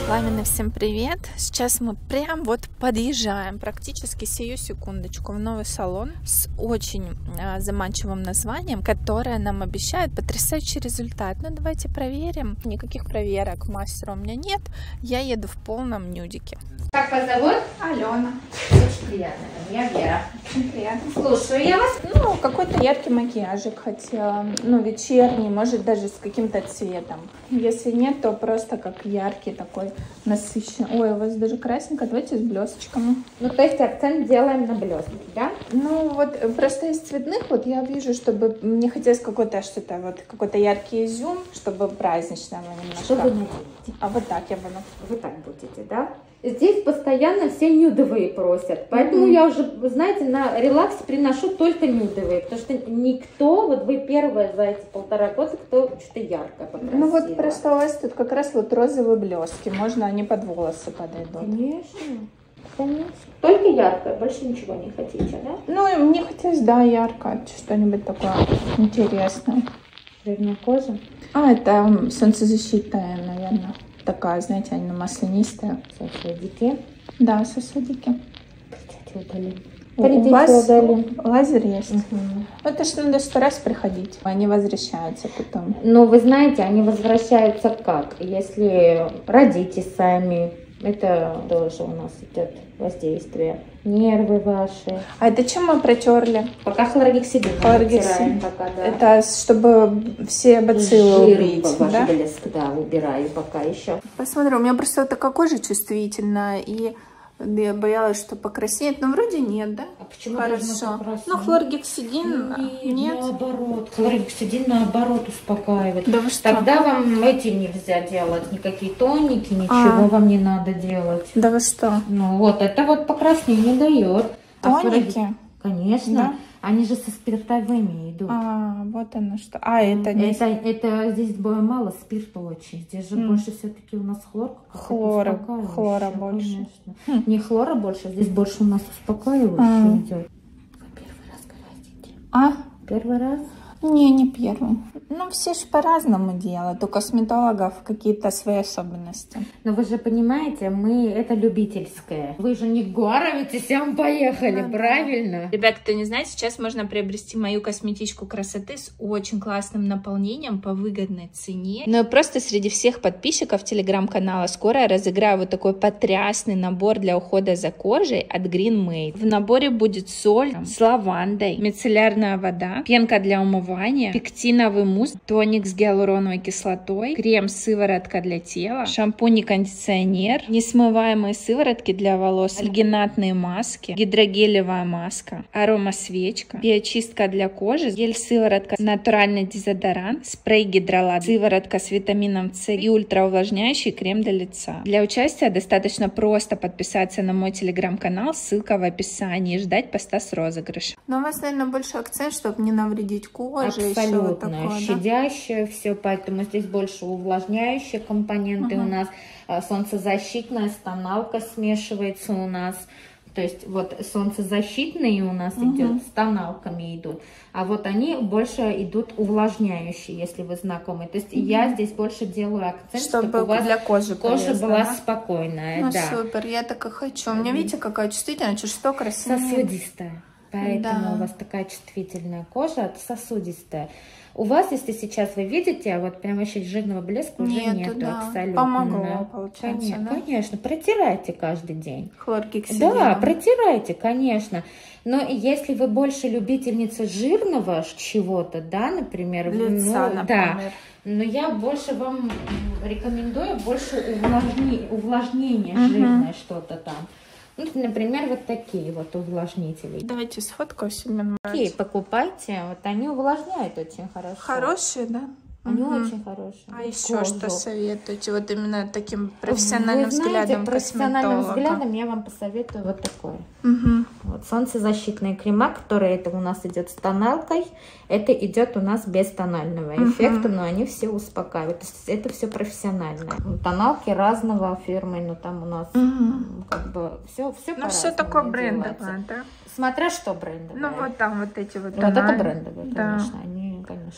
Пламенный, всем привет! Сейчас мы прям вот подъезжаем практически сию секундочку в новый салон с очень заманчивым названием, которое нам обещает потрясающий результат. Ну давайте проверим. Никаких проверок мастера у меня нет. Я еду в полном нюдике. Как вас зовут? Алена. Очень приятно. Я Вера. Очень приятно. Слушаю я вас. Ну, какой-то яркий макияжик хотела. Ну, вечерний, может даже с каким-то цветом. Если нет, то просто как яркий такой насыщенный. Ой, у вас даже красненько. Давайте с блесточками. Ну, то есть акцент делаем на блестки, да? Ну, вот просто из цветных вот я вижу, чтобы мне хотелось какой-то что-то, вот какой-то яркий изюм, чтобы праздничного немножко. Что вы наденете? А вот так я буду. Вы так будете, да? Здесь постоянно все нюдовые просят, поэтому я уже, знаете, на релаксе приношу только нюдовые, потому что никто, вот вы первая за эти 1,5 года, кто что-то яркое попросила. Ну вот просто у вас тут как раз вот розовые блестки, можно они под волосы подойдут. Конечно, конечно. Только яркое, больше ничего не хотите, да? Ну, мне хотелось, да, ярко, что-нибудь такое интересное. Жирная кожа. А, это солнцезащитная, наверное. Такая, знаете, она маслянистая. Сосудики. Да, сосудики. Придите, удалим. У вас удалим. лазер есть? Угу. Это ж надо 100 раз приходить. Они возвращаются потом. Но вы знаете, они возвращаются как? Если родите сами, это тоже у нас идет воздействие. Нервы ваши. А это чем мы протерли? Пока хлоргексидин. Хлоргексидин. Пока, да. Это чтобы все бациллы убить, ваш да? блеск, да, убираю пока еще. Посмотрю, у меня просто вот такая кожа чувствительная, и я боялась, что покраснеет, но вроде нет, да? А почему хорошо? Ну, хлоргексидин нет. Наоборот. Хлоргексидин наоборот успокаивает. Да вы что? Тогда вам эти нельзя делать, никакие тоники, ничего вам не надо делать. Да вы что? Ну вот, это вот покраснение дает. Тоники? Конечно. Да? Они же со спиртовыми идут. А, вот оно что. А, это не... Это здесь мало, спирта очень. Здесь же больше все-таки у нас хлора больше. Конечно. Не хлора больше, здесь больше у нас успокаивающий идет. Вы первый раз говорите? А? Первый раз? Не первый. Ну, все же по-разному делают. У косметологов какие-то свои особенности. Но вы же понимаете, это любительское. Вы же не горовитесь, а мы поехали, правильно? Ребят, кто не знает, сейчас можно приобрести мою косметичку красоты с очень классным наполнением по выгодной цене. Ну и просто среди всех подписчиков телеграм-канала скоро я разыграю вот такой потрясный набор для ухода за кожей от Green Made. В наборе будет соль с лавандой, мицеллярная вода, пенка для умывания, пектиновый мусс, тоник с гиалуроновой кислотой, крем-сыворотка для тела, шампунь и кондиционер, несмываемые сыворотки для волос, альгинатные маски, гидрогелевая маска, аромасвечка, биочистка для кожи, гель-сыворотка, натуральный дезодорант, спрей гидролат, сыворотка с витамином С и ультраувлажняющий крем для лица. Для участия достаточно просто подписаться на мой телеграм-канал, ссылка в описании, и ждать поста с розыгрышем. Но у вас, наверное, больше акцент, чтобы не навредить коже. Абсолютно. Щадящее все, поэтому здесь больше увлажняющие компоненты у нас, солнцезащитная, с тоналкой смешивается у нас. То есть вот солнцезащитные у нас идет, с тоналками идут, а вот они больше идут увлажняющие, если вы знакомы. То есть я здесь больше делаю акцент, чтобы у вас для кожа была спокойная. Ну да. Супер, я так и хочу. У меня, видите, какая чувствительная, что красивая. Сосудистая. Поэтому у вас такая чувствительная кожа, это сосудистая. У вас, если сейчас вы видите, вот прям вообще жирного блеска уже нету абсолютно. Помогло, получается, конечно, протирайте каждый день. Хлоргексидин. Да, протирайте, конечно. Но если вы больше любительница жирного чего-то, да, например, лица, например. Да, но я больше вам рекомендую больше увлажнение жирное что-то там. Ну, например, вот такие вот увлажнители. Давайте сфоткаю себе. Такие покупайте, вот они увлажняют очень хорошо. Хорошие, да? Они очень хорошие. А еще что советуете? Вот именно таким профессиональным взглядом профессиональным взглядом я вам посоветую вот такое. Вот солнцезащитные крема, которые это у нас идет с тоналкой, это идет у нас без тонального эффекта, но они все успокаивают. То есть это все профессиональное. Тоналки разного фирмы, но там у нас как бы все по-разному. Все такое брендовое, да? Смотря что брендовое. Ну вот там вот эти вот. Вот это брендовые, конечно, они, конечно.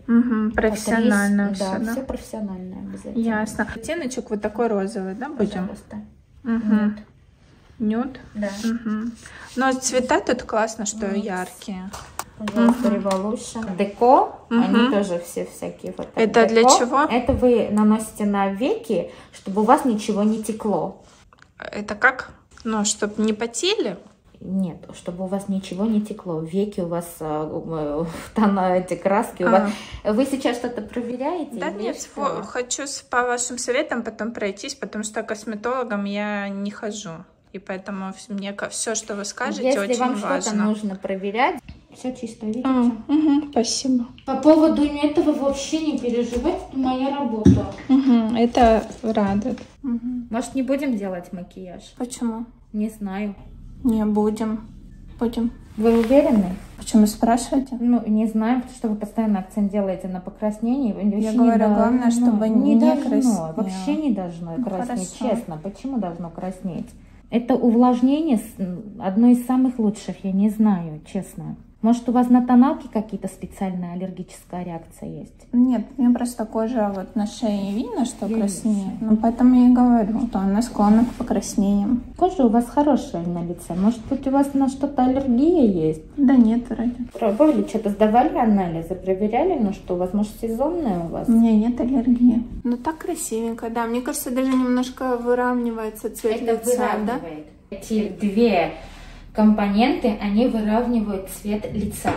Угу, профессионально все, да? Да, все профессионально обязательно. Ясно. Оттеночек вот такой розовый, да, будем? Пожалуйста. Угу. Нюд? Да. Угу. Но цвета тут классно, что яркие. Пожалуйста, Revolution. Деко, они тоже все всякие. Вот это деко. Для чего? Это вы наносите на веки, чтобы у вас ничего не текло. Это как? Ну, чтобы не потели? Нет, чтобы у вас ничего не текло. Веки у вас, эти краски у вас. Вы сейчас что-то проверяете? Да нет, хочу по вашим советам потом пройтись, потому что косметологом я не хожу. И поэтому мне все, что вы скажете, если очень вам важно. что-то нужно проверять, все чисто, видите? Спасибо. По поводу этого вообще не переживайте, это моя работа. Это радует. Может, не будем делать макияж? Почему? Не знаю. Не будем. Будем. Вы уверены? Почему спрашиваете? Ну, не знаю, потому что вы постоянно акцент делаете на покраснении. Я говорю, главное, чтобы не должно. Вообще не должно краснеть, честно. Почему должно краснеть? Это увлажнение одно из самых лучших, я не знаю, честно. Может, у вас на тоналке какие-то специальная аллергическая реакция есть? Нет, мне просто кожа вот на шее видно, что краснеет. Ну, поэтому я и говорю, что она склонна к покраснениям. Кожа у вас хорошая на лице. Может быть, у вас на что-то аллергия есть? Да нет, вроде. Пробовали, что-то сдавали анализы, проверяли, ну что у вас, может, сезонная у вас? У меня нет аллергии. Ну, так красивенько, да. Мне кажется, даже немножко выравнивается цвет лица, да? Эти две компоненты, они выравнивают цвет лица.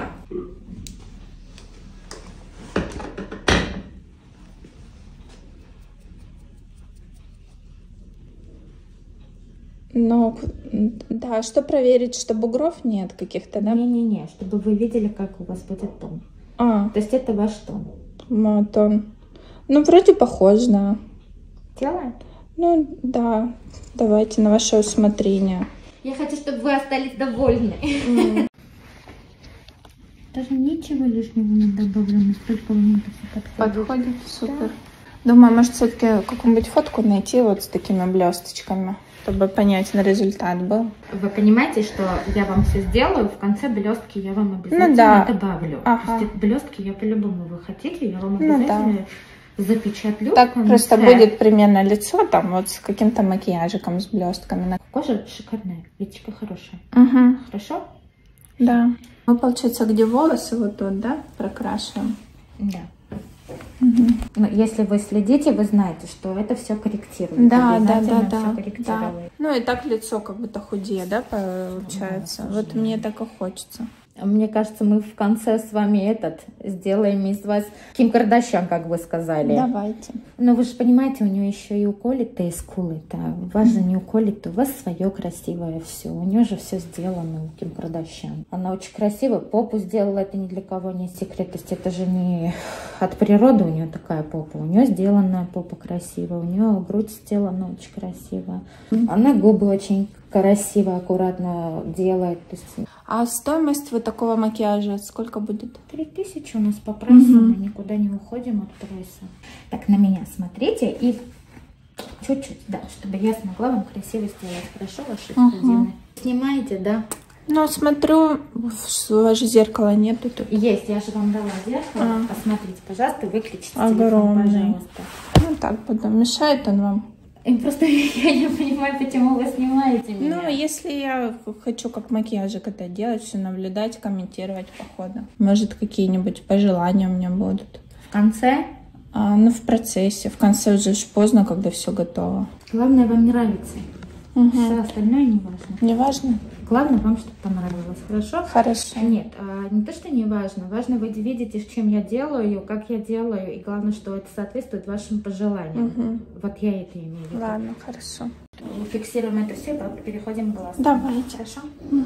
Ну, да, что проверить, что бугров нет каких-то, да? Не-не-не, чтобы вы видели, как у вас будет тон. То есть это ваш тон. Тон. Ну, вроде похож, да. Делаем? Ну, да. Давайте на ваше усмотрение. Я хочу, чтобы вы остались довольны. Даже ничего лишнего не добавлено, столько вам это все подходит. Подходит, супер. Да. Думаю, может, все-таки какую-нибудь фотку найти вот с такими блесточками, чтобы понятен результат был. Вы понимаете, что я вам все сделаю, в конце блестки я вам обязательно добавлю. То есть блестки я по-любому, вы хотите, я вам обязательно запечатлю. Так просто будет примерно лицо там вот с каким-то макияжиком, с блестками. Кожа шикарная, личико хорошая. Хорошо? Да. Мы, получается, где волосы вот тут, да, прокрашиваем? Да. Но если вы следите, вы знаете, что это все корректирует. Да. Все корректирует. Ну и так лицо как будто худее, да, получается. Да, вот мне так и хочется. Мне кажется, мы в конце с вами сделаем из вас Ким Кардашьян, как вы сказали. Давайте. Но вы же понимаете, у нее еще и уколитые скулы-то. У вас же не уколито, у вас свое красивое все. У нее же все сделано у Ким Кардашьян. Она очень красивая, попу сделала, это ни для кого не секрет. То есть это же не от природы у нее такая попа. У нее сделана попа красивая, у нее грудь сделана очень красиво. Она губы очень красиво, аккуратно делает. То есть... А стоимость вот такого макияжа сколько будет? 3000 у нас по прайсу, мы никуда не уходим от прайса. Так, на меня смотрите и чуть-чуть, да, чтобы я смогла вам красиво сделать. Хорошо, ваши студины? Снимаете, да? Ну, смотрю, у вас же зеркала нету тут. Есть, я же вам дала зеркало. Посмотрите, пожалуйста, выключите телефон, пожалуйста. Ну, так буду. Мешает он вам? Просто я не понимаю, почему вы снимаете меня. Ну, если я хочу как макияжик это делать, все наблюдать, комментировать по ходу. Может, какие-нибудь пожелания у меня будут. В конце? Ну, в процессе. В конце уже поздно, когда все готово. Главное, вам нравится. Все остальное не важно. Не важно? Главное, вам что-то понравилось. Хорошо? Хорошо. Нет, не то, что не важно. Важно, вы видите, чем я делаю, как я делаю. И главное, что это соответствует вашим пожеланиям. Вот я это имею в виду. Ладно, хорошо. Фиксируем это все, переходим к глазу. Давайте. Хорошо?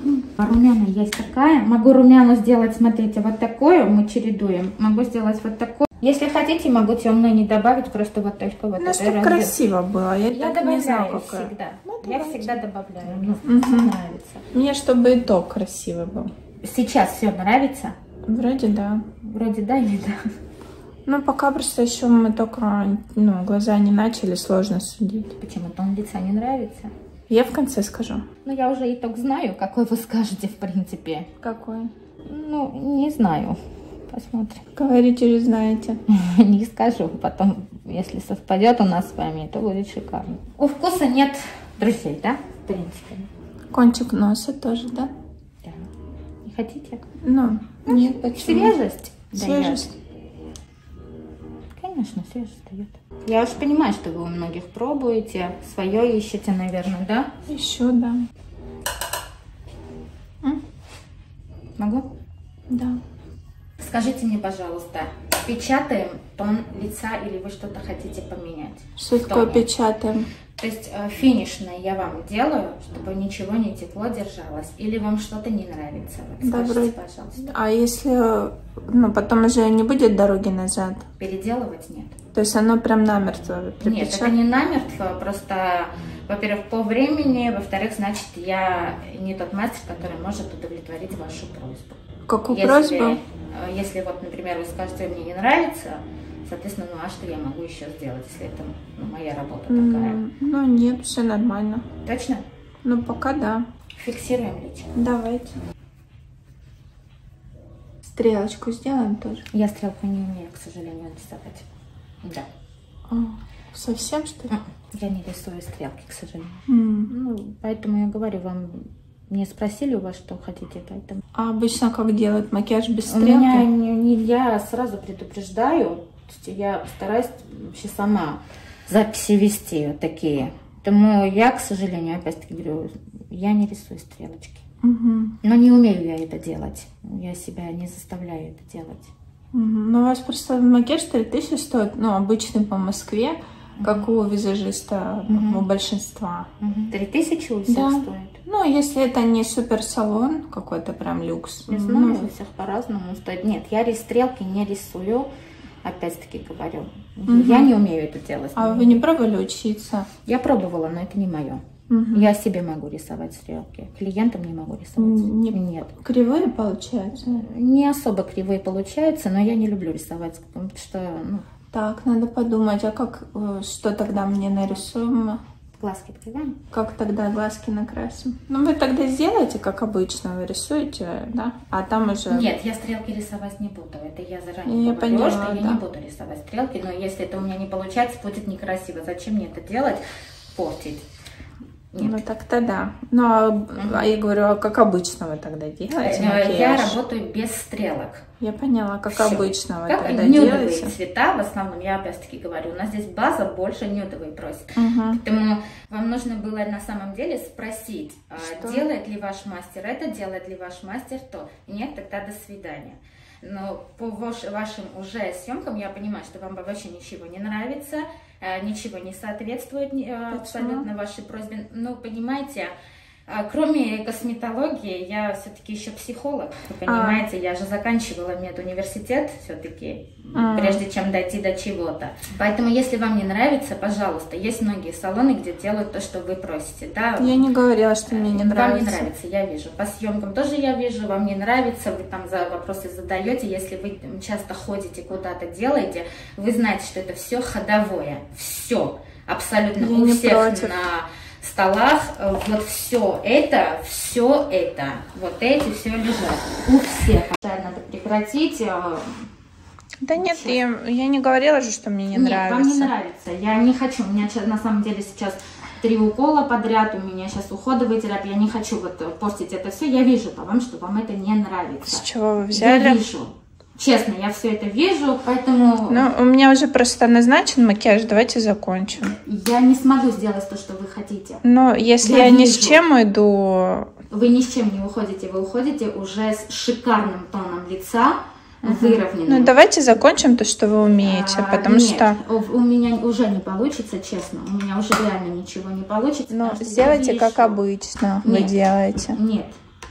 Румяна есть такая. Могу румяну сделать, смотрите, вот такую мы чередуем. Могу сделать вот такую. Если хотите, могу темную не добавить, просто вот только вот. У нас так красиво было. Я так добавляю не знаю, всегда. Я всегда добавляю. Мне нравится. Мне чтобы итог красивый был. Сейчас все нравится? Вроде да. Вроде да или да? Ну, пока просто еще мы только, глаза не начали, сложно судить. Почему тон лица не нравится? Я в конце скажу. Ну, я уже итог знаю, какой вы скажете, в принципе. Какой? Ну, не знаю. посмотрим. Говорите же, знаете. Не скажу. Потом, если совпадет у нас с вами, то будет шикарно. У вкуса нет друзей, да? В принципе. Кончик носа тоже, да? Да. Не хотите? Ну, нет, почему? Свежесть. Свежесть. Дает. Конечно, свежесть дает. Я уж понимаю, что вы у многих пробуете. Свое ищете, наверное, да? Еще, да. Могу? Да. Скажите мне, пожалуйста, печатаем тон лица или вы что-то хотите поменять? Что такое печатаем? То есть финишное я вам делаю, чтобы ничего не текло, держалось. Или вам что-то не нравится? Вот Да, скажите, вроде. пожалуйста. А если, ну, потом уже не будет дороги назад? Переделывать нет. То есть оно прям намертво припечатано? Нет, это не намертво, просто, во-первых, по времени, во-вторых, значит, я не тот мастер, который может удовлетворить вашу просьбу. Какую просьбу? Если вот, например, вы скажете, мне не нравится, соответственно, ну а что я могу еще сделать, если это моя работа такая? Ну нет, все нормально. Точно? Ну пока да. Фиксируем личико. Давайте. Стрелочку сделаем тоже. Я стрелку не умею, к сожалению, рисовать. Да. Совсем, что ли? Я не рисую стрелки, к сожалению. Ну, поэтому я говорю вам, не спросили у вас, что хотите, поэтому... А обычно как делают? Макияж без У стрелки? меня я сразу предупреждаю, то есть я стараюсь вообще сама записи вести вот такие. Поэтому я, к сожалению, опять-таки говорю, я не рисую стрелочки. Но не умею я это делать. Я себя не заставляю это делать. Ну, у вас просто макияж 3000 стоит, ну, обычный по Москве, как у визажиста, у большинства. 3000 у всех стоит? Ну, если это не суперсалон, какой-то прям люкс. Не знаю, у всех по-разному стоит. Нет, я стрелки не рисую, опять-таки говорю. Я не умею это делать. А вы не пробовали учиться? Я пробовала, но это не мое. Я себе могу рисовать стрелки, клиентам не могу рисовать. Нет. Кривые получаются? Не особо кривые получаются, но я не люблю рисовать, потому что... Ну... Так, надо подумать, а как, что тогда мне нарисуем? Глазки покрываем? Как тогда глазки накрасим? Ну, вы тогда сделаете, как обычно, вы рисуете, да? А там уже... Нет, я стрелки рисовать не буду. Это я заранее говорю, что я не буду рисовать стрелки, но если это у меня не получается, будет некрасиво. Зачем мне это делать? Портить. Нет. Ну так-то да. Ну, а я говорю, а как обычно вы тогда делаете макияж? Я работаю без стрелок. Я поняла, как обычно вы как тогда нюдовые делаете. цвета, в основном, я опять-таки говорю, у нас здесь база больше нюдовые просит. Поэтому вам нужно было на самом деле спросить, делает ли ваш мастер это, делает ли ваш мастер то. Нет, тогда до свидания. Но по вашим уже съемкам я понимаю, что вам вообще ничего не нравится, ничего не соответствует абсолютно вашей просьбе. Но понимаете, кроме косметологии, я все-таки еще психолог, вы понимаете, я же заканчивала медуниверситет все-таки, прежде чем дойти до чего-то. Поэтому, если вам не нравится, пожалуйста, есть многие салоны, где делают то, что вы просите, да? Я не говорила, что мне не нравится. Вам не нравится, я вижу. По съемкам тоже я вижу, вам не нравится, вы там вопросы задаете, если вы часто ходите куда-то делаете, вы знаете, что это все ходовое, все, абсолютно у всех на столах, вот все это, вот эти все лежат. У всех. Надо прекратить. Да нет, я не говорила же, что мне не нравится. Вам не нравится. Я не хочу. У меня на самом деле сейчас 3 укола подряд, у меня сейчас уходовая терапия. Я не хочу вот портить это все. Я вижу по вам, что вам это не нравится. С чего вы взяли? Я вижу. Честно, я все это вижу, поэтому... Ну, у меня уже просто назначен макияж, давайте закончим. Я не смогу сделать то, что вы хотите. Но если я ни с чем уйду... Вы ни с чем не уходите, вы уходите уже с шикарным тоном лица, выровненным. Ну, давайте закончим то, что вы умеете, потому что... у меня уже не получится, честно, у меня уже реально ничего не получится. Ну, сделайте как обычно, вы делаете. Нет.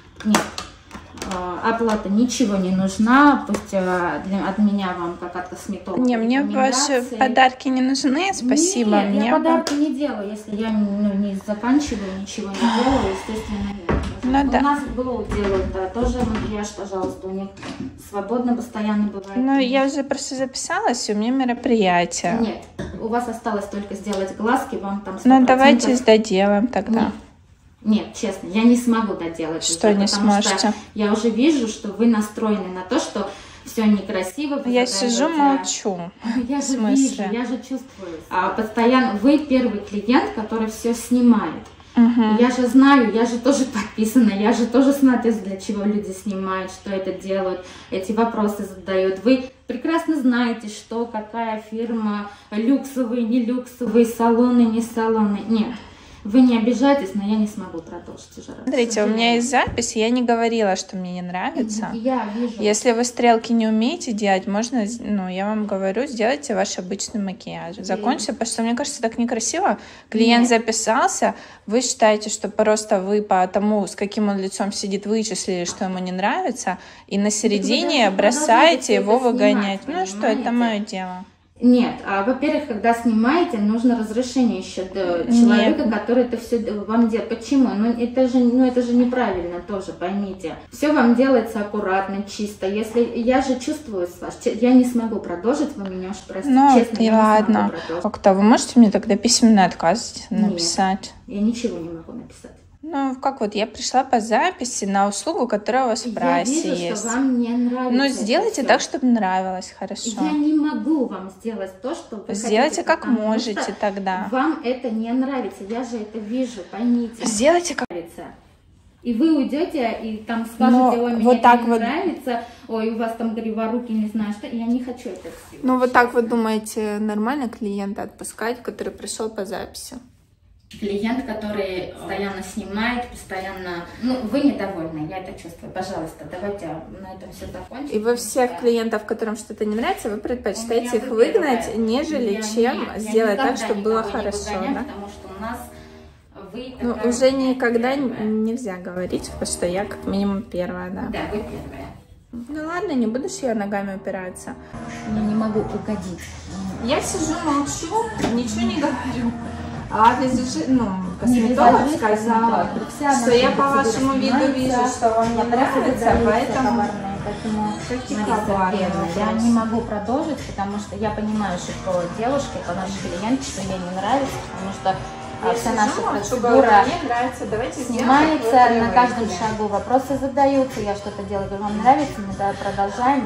Оплата ничего не нужна, пусть от меня вам как от косметолога. Не, мне ваши подарки не нужны, спасибо. Нет, я подарки не делаю, если я не заканчиваю, ничего не делаю, естественно, нет. Ну, да. У нас Glow делают тоже макияж, пожалуйста, у них свободно постоянно бывает. Ну, я уже просто записалась, и у меня мероприятие. Нет, у вас осталось только сделать глазки, вам там 100%... Ну, давайте доделаем тогда. Нет, честно, я не смогу доделать. Что не сможете? Что я уже вижу, что вы настроены на то, что все некрасиво. Я сижу, молчу. Я же вижу, я же чувствую. Постоянно вы первый клиент, который все снимает. Я же знаю, я же тоже подписана, я же тоже смотрю, для чего люди снимают, что это делают, эти вопросы задают. Вы прекрасно знаете, что, какая фирма, люксовые, не люксовые, салоны, не салоны. Нет. Вы не обижайтесь, но я не смогу продолжить уже раз. Смотрите, у меня есть запись, я не говорила, что мне не нравится. Я вижу. Если вы стрелки не умеете делать, можно, ну, я вам говорю, сделайте ваш обычный макияж. Закончите, потому что, мне кажется, так некрасиво. Клиент записался, вы считаете, что просто вы по тому, с каким он лицом сидит, вычислили, что ему не нравится, и на середине бросаете его выгонять. Ну что, это мое дело. Нет, во-первых, когда снимаете, нужно разрешение еще человека, который это все вам делает. Почему? Это же неправильно тоже, поймите. Все вам делается аккуратно, чисто. Если я же чувствую с вас, я не смогу продолжить, вы меня уж простите, честно, и ладно. Как-то вы можете мне тогда письменный отказ написать? Нет, я ничего не могу написать. Ну, как вот, я пришла по записи на услугу, которая у вас в прайсе есть. Я вижу, что вам не нравится. Ну, сделайте так, чтобы нравилось, хорошо. Я не могу вам сделать то, что вы сделайте хотите, как можете тогда. Вам это не нравится, я же это вижу, поймите. Сделайте как нравится. И вы уйдете и там скажете, ой, мне вот это не нравится, ой, у вас там криворуки, не знаю что, я не хочу это все. Ну, вот так вы думаете, нормально клиента отпускать, который пришел по записи? Клиент, который постоянно снимает, постоянно... Ну, вы недовольны, я это чувствую. Пожалуйста, давайте на этом все закончим. И вы всех клиентов, которым что-то не нравится, вы предпочитаете их выгнать, нежели чем сделать так, чтобы было хорошо, да? Потому что у нас вы... Ну, уже никогда нельзя говорить, потому что я как минимум первая, да? Да, вы первая. Ну ладно, не буду же я ногами упираться. Я не могу угодить. Я сижу, молчу, ничего не говорю. А косметолог сказала, что я по вашему виду вижу, что вам не нравится, поэтому... Я не могу продолжить, потому что я понимаю, что девушке, по нашей клиентке, что ей не нравится, потому что вся наша процедура снимается, на каждом шагу вопросы задаются, я что-то делаю, говорю, вам нравится, мы продолжаем.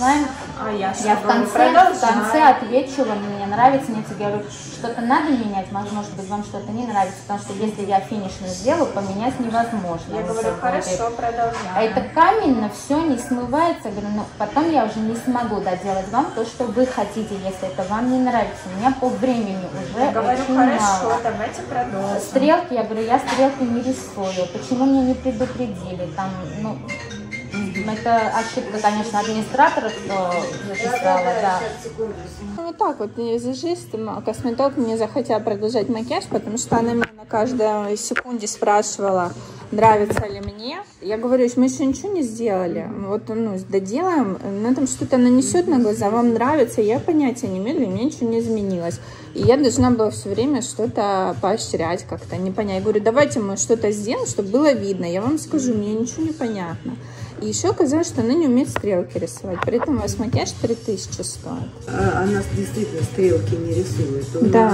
А я в конце отвечу, вам мне нравится, нет, я говорю, что-то надо менять, может быть, вам что-то не нравится, потому что если я финишную сделаю, поменять невозможно. Я говорю, хорошо, продолжаем. А это каменно, все не смывается, говорю, ну потом я уже не смогу доделать вам то, что вы хотите, если это вам не нравится. У меня по времени уже я говорю, очень хорошо, мало. Давайте продолжим. Стрелки, я говорю, я стрелки не рисую. Почему меня не предупредили? Там, ну, это ошибка, конечно, администратора, кто записала, да. Ну, вот так вот, визажист, косметолог не захотела продолжать макияж, потому что она меня на каждой секунде спрашивала, нравится ли мне. Я говорю, мы еще ничего не сделали, вот, доделаем, на этом что-то нанесет на глаза, вам нравится, я понятия не имею, и мне ничего не изменилось. И я должна была все время что-то поощрять как-то, не понять. Я говорю, давайте мы что-то сделаем, чтобы было видно, я вам скажу, мне ничего не понятно. И еще оказалось, что она не умеет стрелки рисовать. При этом у вас макияж 3000 стоит. Она действительно стрелки не рисует. Да.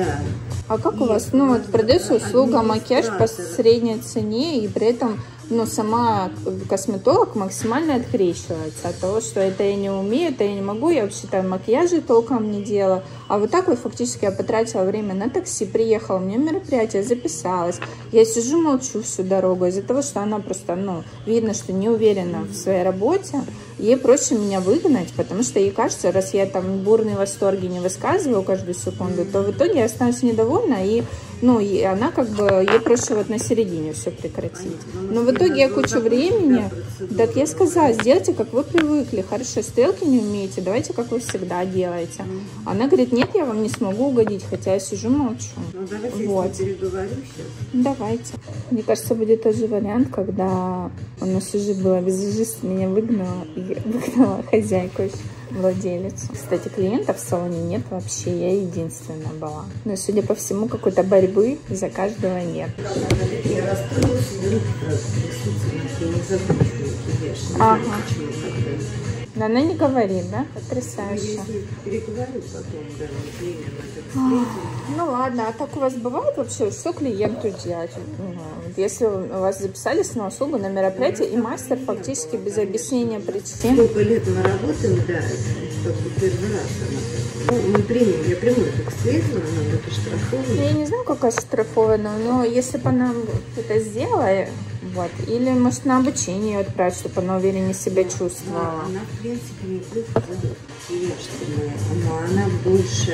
А как у вас? Ну, вот продается услуга макияж по средней цене, и при этом, сама косметолог максимально открещивается от того, что это я не умею, это я не могу, я вообще там макияжи толком не делала. А вот так вот фактически я потратила время на такси, приехала, у меня мероприятие, записалась. Я сижу, молчу всю дорогу из-за того, что она просто, видно, что не уверена в своей работе. Ей проще меня выгнать, потому что ей кажется, раз я там бурные восторги не высказываю каждую секунду, то в итоге я останусь недовольна, и она ей проще вот на середине все прекратить. Но в итоге я кучу времени, так я сказала, сделайте, как вы привыкли, хорошо, стрелки не умеете, давайте, как вы всегда делаете. Она говорит, нет, я вам не смогу угодить, хотя я сижу, молчу. Давайте вот. Переговорю сейчас. Давайте. Мне кажется, будет тоже вариант, когда у нас уже была визажист, меня выгнала хозяйку, владелицу. Кстати, клиентов в салоне нет вообще, я единственная была. Но, судя по всему, какой-то борьбы за каждого нет. Я расстроилась, я не забыла, что я Но она не говорит, да? Потрясающе. Переговорю потом, да, время. Ну ладно, а так у вас бывает вообще, что клиенту делать? Если у вас записались на услугу, на мероприятие, и мастер фактически без объяснения причин. Сколько лет мы работаем, да, как бы первый раз. Ну, мы примем, я приму это к сведению, она будет оштрафована. Я не знаю, как оштрафована, но если бы она это сделала, вот, или, может, на обучение ее отправить, чтобы она увереннее себя чувствовала. Она, в принципе, не просто приветственная, но она больше...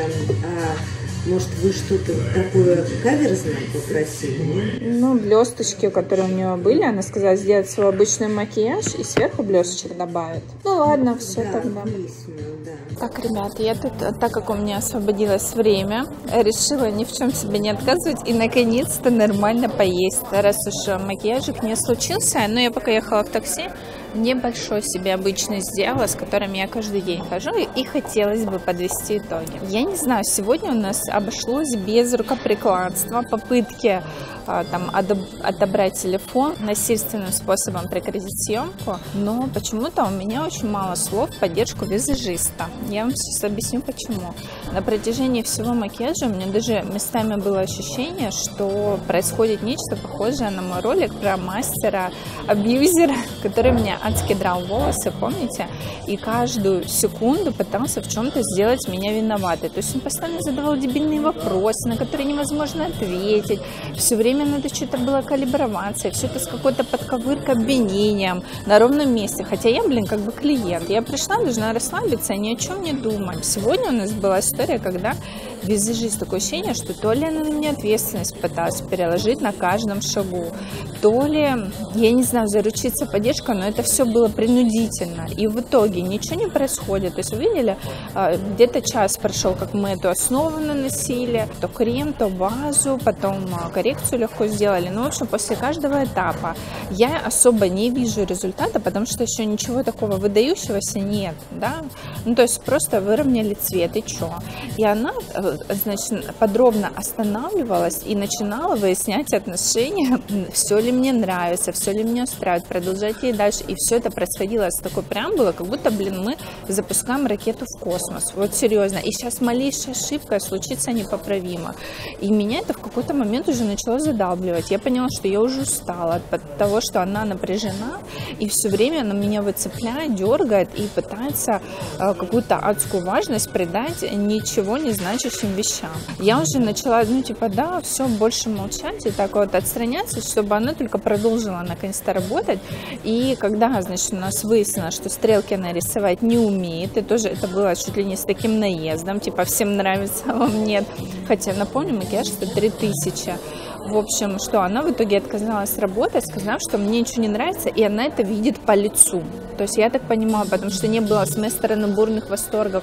Может, вы что-то такое каверзное попросили? Ну, блесточки, которые у нее были, она сказала сделать свой обычный макияж и сверху блесточек добавить. Ну ладно, все да, тогда. Да. Так, ребят, я тут, так как у меня освободилось время, решила ни в чем себе не отказывать и наконец-то нормально поесть. Раз уж макияжик не случился, но я пока ехала в такси, небольшой себе обычный сделала, с которым я каждый день хожу, и хотелось бы подвести итоги. Я не знаю, сегодня у нас обошлось без рукоприкладства, попытки там отобрать телефон, насильственным способом прекратить съемку, но почему-то у меня очень мало слов в поддержку визажиста. Я вам сейчас объясню почему. На протяжении всего макияжа у меня даже местами было ощущение, что происходит нечто похожее на мой ролик про мастера-абьюзера, который меня адски драл волосы, помните? И каждую секунду пытался в чем-то сделать меня виноватой. То есть он постоянно задавал дебильные вопросы, на которые невозможно ответить. Все время надо что-то было калиброваться, все это с какой-то подковыркой, обвинением на ровном месте. Хотя я, как бы клиент. Я пришла, должна расслабиться, ни о чем не думать. Сегодня у нас была история, когда визажист, такое ощущение, что то ли она на меня ответственность пыталась переложить на каждом шагу, то ли, я не знаю, заручиться поддержкой, но это все было принудительно. И в итоге ничего не происходит. То есть вы видели, где-то час прошел, как мы эту основу наносили, то крем, то базу, потом коррекцию легко сделали. Ну, в общем, после каждого этапа я особо не вижу результата, потому что еще ничего такого выдающегося нет, да. Ну, то есть просто выровняли цвет, и что? И она, значит, подробно останавливалась и начинала выяснять отношения, все ли мне нравится, все ли меня устраивает, продолжать ей дальше. И все это происходило с такой преамбулой, как будто, мы запускаем ракету в космос. Вот серьезно. И сейчас малейшая ошибка случится непоправимо. И меня это в какой-то момент уже начало задалбливать. Я поняла, что я уже устала от того, что она напряжена, и все время она меня выцепляет, дергает и пытается какую-то адскую важность придать ничего не значащим вещам. Я уже начала, да, все, больше молчать и так вот отстраняться, чтобы она только продолжила наконец-то работать. И когда, значит, у нас выяснилось, что стрелки она рисовать не умеет, и тоже это было чуть ли не с таким наездом, типа всем нравится, а вам нет. Хотя, напомню, макияж стоит 3000. В общем, что она в итоге отказалась работать, сказав, что мне ничего не нравится, и она это видит по лицу. То есть я так понимаю, потому что не было с моей стороны бурных восторгов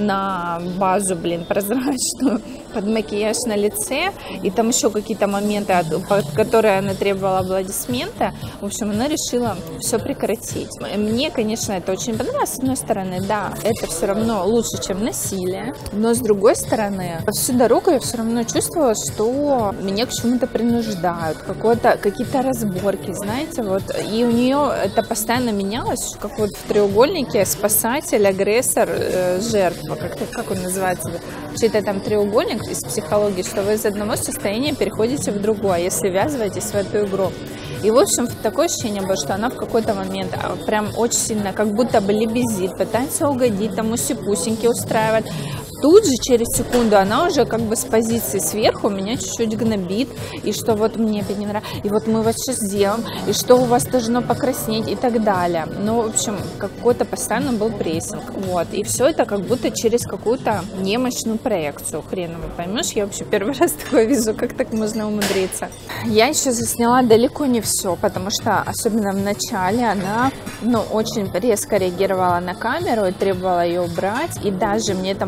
на базу, прозрачную, под макияж на лице, и там еще какие-то моменты, под которые она требовала аплодисмента. В общем, она решила все прекратить. Мне, конечно, это очень понравилось. С одной стороны, да, это все равно лучше, чем насилие, но с другой стороны, всю дорогу я все равно чувствовала, что меня к чему-то принуждают, какие-то разборки, знаете, вот, и у нее это постоянно менялось, как вот в треугольнике спасатель, агрессор, жертва, как он называется, чей-то там треугольник из психологии, что вы из одного состояния переходите в другое, если ввязываетесь в эту игру. И, в общем, такое ощущение было, что она в какой-то момент прям очень сильно, как будто бы лебезит, пытается угодить, там уси-пусеньки устраивать. Тут же, через секунду, она уже как бы с позиции сверху меня чуть-чуть гнобит, и что вот мне опять не нравится, и вот мы вот сейчас сделаем, и что у вас должно покраснеть, и так далее. Ну, в общем, какой-то постоянно был прессинг, вот, и все это как будто через какую-то немощную проекцию, хреново поймешь, я вообще первый раз такое вижу, как так можно умудриться. Я еще засняла далеко не все, потому что, особенно в начале, она, очень резко реагировала на камеру и требовала ее убрать, и даже мне там мама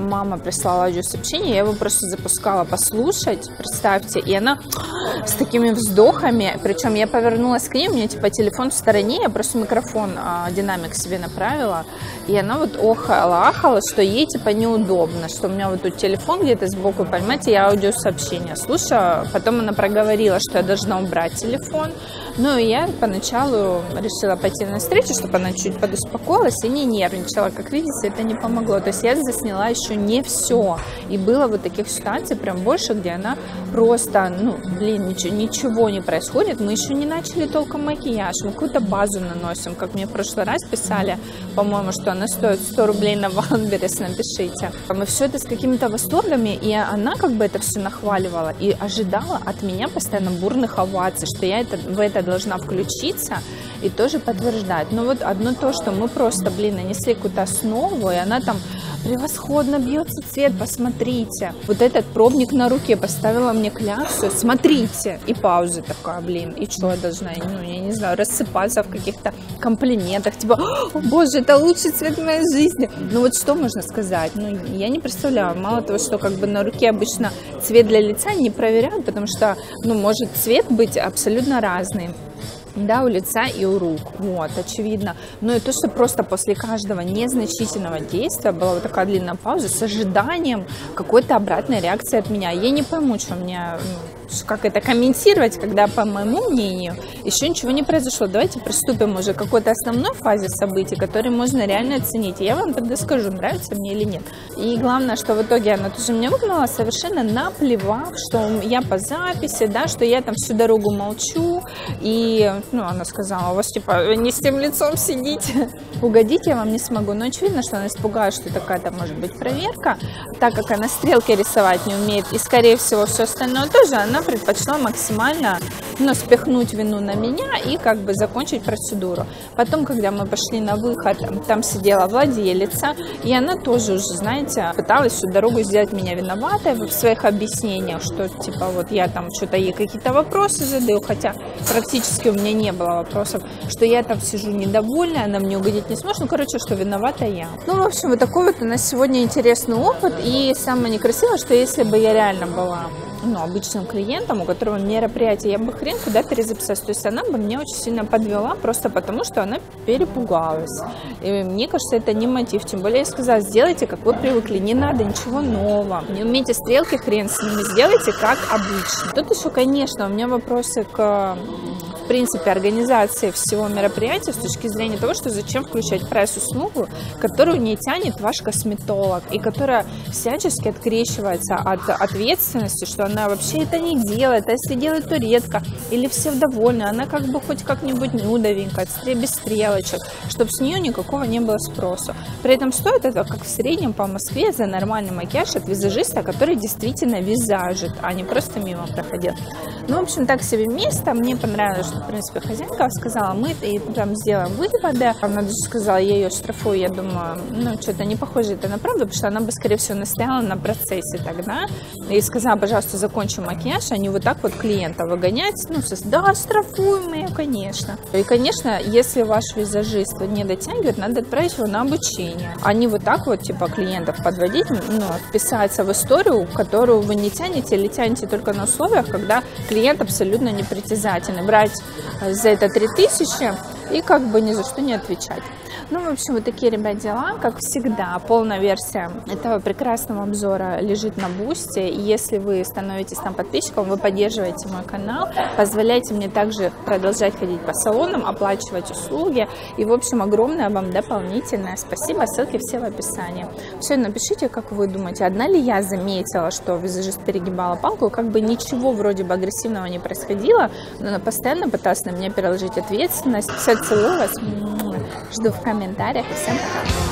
прислала аудиосообщение, я его просто запускала послушать, представьте, и она с такими вздохами, причем я повернулась к ней, у меня типа телефон в стороне, я просто микрофон, динамик себе направила, и она вот охала, что ей типа неудобно, что у меня вот тут телефон где-то сбоку, понимаете, я аудиосообщение слушаю, потом она проговорила, что я должна убрать телефон, ну и я поначалу решила пойти на встречу, чтобы она чуть подуспокоилась и не нервничала, как видите, это не помогло, то есть я засняла еще не все, и было вот таких ситуаций прям больше, где она просто, ну, блин, ничего не происходит, мы еще не начали толком макияж, мы какую-то базу наносим, как мне в прошлый раз писали, по-моему, что она стоит 100 рублей на Wildberries, напишите. Мы все это с какими-то восторгами, и она как бы это все нахваливала и ожидала от меня постоянно бурных оваций, что я в это должна включиться и тоже подтверждать. Но вот одно то, что мы просто, блин, нанесли какую-то основу, и она там превосходно бьется цвет, посмотрите. Вот этот пробник на руке поставила мне кляксу, смотрите. И пауза такая, блин, и что я должна, ну, я не знаю, рассыпаться в каких-то комплиментах, типа, о боже, это лучший цвет в моей жизни. Ну вот что можно сказать? Ну, я не представляю. Мало того, что как бы на руке обычно цвет для лица не проверяют, потому что, ну, может цвет быть абсолютно разный. Да, у лица и у рук, вот, очевидно. Но и то, что просто после каждого незначительного действия была вот такая длинная пауза с ожиданием какой-то обратной реакции от меня. Я не пойму, что мне, как это комментировать, когда, по моему мнению, еще ничего не произошло. Давайте приступим уже к какой-то основной фазе событий, которые можно реально оценить. И я вам тогда скажу, нравится мне или нет. И главное, что в итоге она тоже мне выгнала, совершенно наплевав, что я по записи, да, что я там всю дорогу молчу, и... Ну, она сказала, у вас, типа, не с тем лицом сидите. Угодить я вам не смогу. Но очевидно, что она испугалась, что такая-то может быть проверка. Так как она стрелки рисовать не умеет, и, скорее всего, все остальное тоже, она предпочла максимально, ну, спихнуть вину на меня и как бы закончить процедуру. Потом, когда мы пошли на выход, там сидела владелица, и она тоже уже, знаете, пыталась всю дорогу сделать меня виноватой в своих объяснениях, что, типа, вот я там что-то ей какие-то вопросы задаю, хотя практически у меня не было вопросов, что я там сижу недовольная, она мне угодить не сможет, ну, короче, что виновата я. Ну, в общем, вот такой вот у нас сегодня интересный опыт, и самое некрасивое, что если бы я реально была, ну, обычным клиентом, у которого мероприятие, я бы хрен куда перезаписалась, то есть она бы меня очень сильно подвела, просто потому, что она перепугалась, и мне кажется, это не мотив, тем более я сказала, сделайте, как вы привыкли, не надо ничего нового, не умеете стрелки, хрен с ними, сделайте как обычно. Тут еще, конечно, у меня вопросы к... в принципе, организации всего мероприятия с точки зрения того, что зачем включать прайс-услугу, которую не тянет ваш косметолог и которая всячески открещивается от ответственности, что она вообще это не делает, а если делает, то редко, или все довольны, она как бы хоть как-нибудь нюдовенькая, без стрелочек, чтобы с нее никакого не было спроса. При этом стоит это, как в среднем по Москве, за нормальный макияж от визажиста, который действительно визажит, а не просто мимо проходил. Ну, в общем, так себе место, мне понравилось, в принципе, хозяйка сказала, мы и там сделаем выводы. Она даже сказала, я ее штрафую, я думаю, ну, что-то не похоже это на правду, потому что она бы, скорее всего, настояла на процессе тогда. И сказала, пожалуйста, закончим макияж, а не вот так вот клиента выгонять. Ну, да, штрафуем ее, конечно. И, конечно, если ваш визажист не дотягивает, надо отправить его на обучение. А не вот так вот, типа, клиентов подводить, ну, вписаться в историю, которую вы не тянете или тянете только на условиях, когда клиент абсолютно непритязательный. Брать за это 3000 и как бы ни за что не отвечать. Ну, в общем, вот такие, ребят, дела. Как всегда, полная версия этого прекрасного обзора лежит на Бусти. И если вы становитесь там подписчиком, вы поддерживаете мой канал, позволяете мне также продолжать ходить по салонам, оплачивать услуги. И, в общем, огромное вам дополнительное спасибо. Ссылки все в описании. Все, напишите, как вы думаете, одна ли я заметила, что визажист перегибала палку, как бы ничего вроде бы агрессивного не происходило, но она постоянно пыталась на меня переложить ответственность. Все, целую вас. Жду в комментариях. И всем пока.